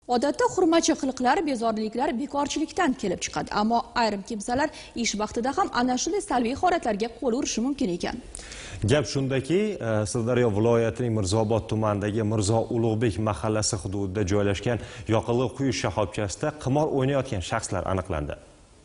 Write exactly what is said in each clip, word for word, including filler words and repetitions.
Odatda hurmatchi qiliqlar, bezoriliklar bekorchilikdan kelib chiqadi, ammo ayrim kimsalar ish vaqtida ham ana shunday salbiy holatlarga qo'l urishi mumkin ekan. Gap shundaki, Sirdaryo viloyatining Mirzobod tumanidagi Mirzo Ulug'bek mahallasi hududida joylashgan yoqilg'i quyish shoxobchasida qimor o'ynayotgan shaxslar aniqlandi.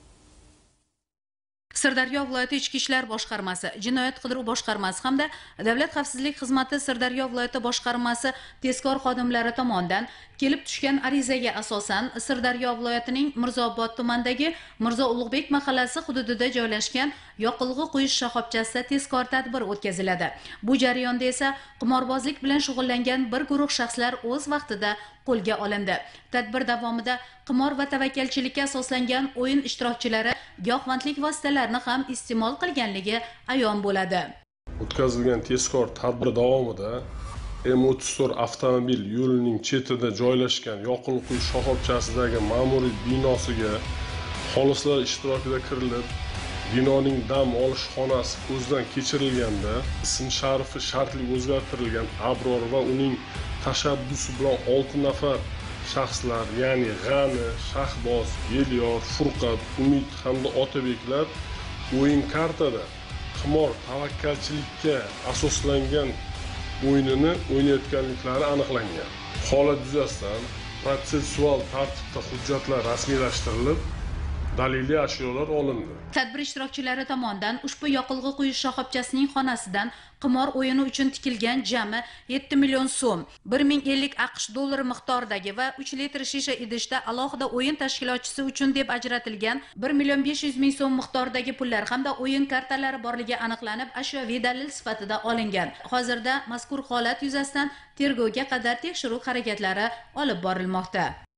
Sirdaryo viloyati Ichki ishlar boshqarmasi, Jinoyat qidiruv boshqarmasi hamda Davlat xavfsizlik xizmati Sirdaryo viloyati boshqarmasi tezkor xodimlari tomonidan kelib tushgan arizaga asosan Sirdaryo viloyatining Mirzobod tumanidagi Mirzo Ulug'bek mahallasi hududida joylashgan yoqilg'i quyish shoxobchasida tezkor tadbir o'tkaziladi. Bu jarayonda esa qimorbozlik bilan shug'ullangan bir guruh shaxslar o'z vaqtida qo'lga olindi. Tadbir davomida qimor va tavakkalchilikka asoslangan o'yin ishtirokchilari giyohvandlik vositalarini ham iste'mol qilganligi ayon bo'ladi. O'tkazilgan tezkor tadbir davomida M o'ttiz to'rt avtomobil yo'lining chetida joylashgan yoqilg'i quyish shoxobchasidagi ma'muriy binosiga xolislar ishtirokida kirilib, binoning dam olish xonasi ko'zdan kechirilganda ism-sharifi shartli o'zgartirilgan Abror va uning tashabbusi bilan olti nafar shaxslar, ya'ni G'ani, Shahboz, Yelyor, Furqat, Umid hamda Otabeklar o'yin kartada qimor tavakkalchilikka asoslangan o'yinini o'ynayotganliklari aniqlangan. Holat yuzasidan protsessual tartibda hujjatlar rasmiylashtirilib, daliliy ashyolar olindi. Tadbir ishtirokchilari tomonidan ushbu yoqilg'i quyish shoxobchasining xonasidan qimor o'yini uchun tikilgan jami yetti million so'm, bir ming ellik AQSh dollari miqdoridagi va uch litr shisha idishda alohida o'yin tashkilotchisi uchun deb ajratilgan bir million besh yuz ming so'm miqdoridagi pullar hamda o'yin kartalari borligi aniqlanib, ashyoviy dalil sifatida olingan. Hozirda mazkur holat yuzasidan tergovga qadar tekshiruv harakatlari olib borilmoqda.